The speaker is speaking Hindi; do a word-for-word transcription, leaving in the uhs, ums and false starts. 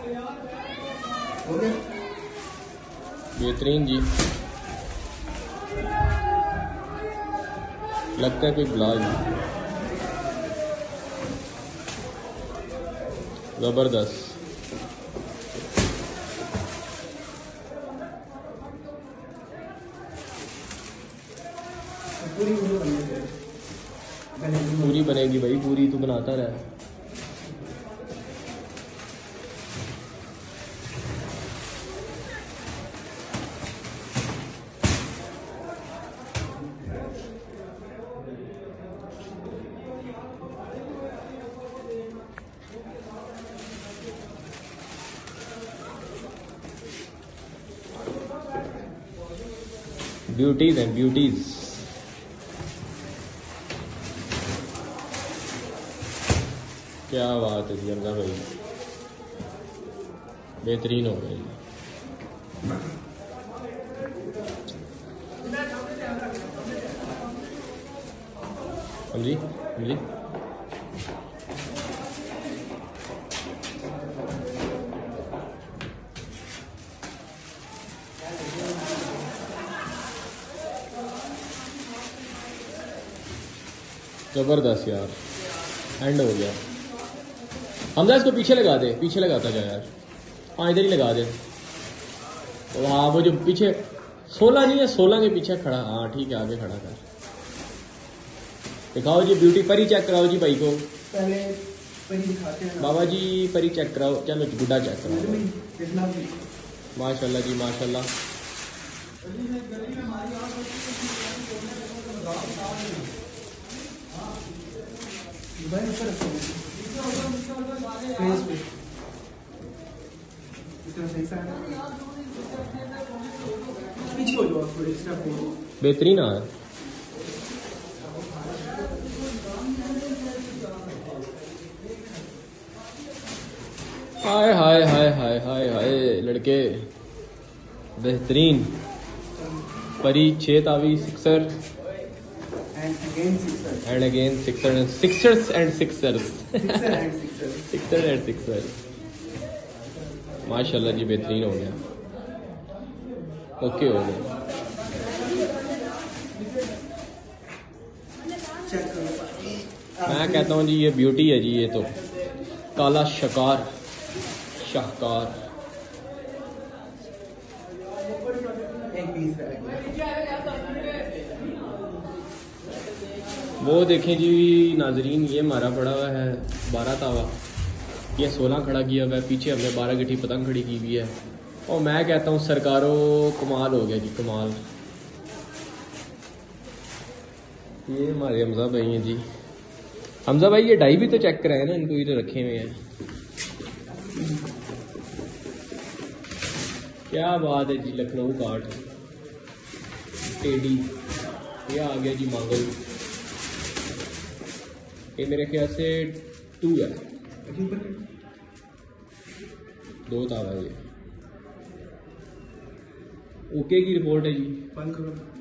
बेहतरीन जी, लगता है कोई ब्लाउज जबरदस्त। पूरी बनेगी भाई, पूरी तो बनाता रहा। Beauties and beauties. क्या बात है जी हमजा भाई, बेहतरीन हो गई। हम जी हम जी जबरदस्त यार, एंड हो गया। हमजा इसको पीछे लगा दे, पीछे लगाता जा यार। हाँ इधर ही लगा दे। हाँ वो जो पीछे सोलह नहीं है, सोलह के पीछे खड़ा। हाँ ठीक है, आगे खड़ा कर। दिखाओ जी ब्यूटी, परी चेक कराओ जी भाई को। पहले परी दिखाते हैं बाबा जी, परी चेक कराओ। चलो गुड्डा चेक कराओ। माशाल्लाह जी माशाल्लाह। बेहतरीन है। हाय हाय हाय हाय हाय हाय लड़के, बेहतरीन। परी छह तावी sixer and again sixer and again sixer and sixers and sixers sixer and sixer sixer and sixer। माशाल्लाह जी बेहतरीन हो गया, ओके हो गया। चेक करो। मैं कहता हूँ जी ये ब्यूटी है जी, ये तो काला शकार शाहकार। एक पीस रह वो देखें जी नाजरीन, ये मारा पड़ा हुआ है बारह तावा, ये सोलह खड़ा किया हुआ है, पीछे हमने बारह गिट्टी पतंग खड़ी की हुई है। और मैं कहता हूँ सरकारों कमाल हो गया जी, कमाल। ये हमारे हमजा भाई हैं जी। हमजा भाई ये डाई भी तो चेक कराए ना, इनको इधर रखे हुए हैं। क्या बात है जी, लखनऊ काट टेडी। ये आ गया जी मंगल, ये मेरे ख्याल से टू है, दो तावा ये। ओके की रिपोर्ट है जी। बंद करो।